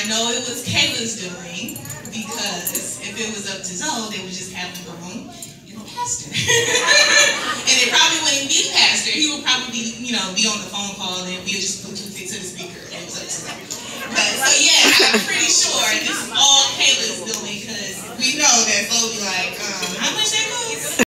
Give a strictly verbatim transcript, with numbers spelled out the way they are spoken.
I know it was Kayla's doing, because if it was up to Zoe, they would just have the room and a pastor. And it probably wouldn't be the pastor. He would probably be, you know, be on the phone call and we'll just Bluetooth it to the speaker. And it was up to Zoe. But so yeah, I'm pretty sure